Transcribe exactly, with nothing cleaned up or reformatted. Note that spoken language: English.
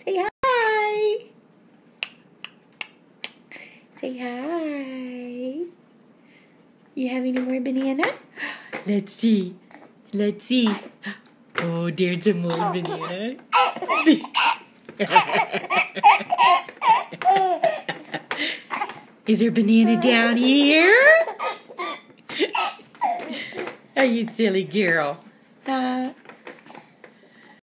Say hi. Say hi. You have any more banana? Let's see. Let's see. Oh, there's some more banana. Is there banana down here? Oh, you silly girl. Uh,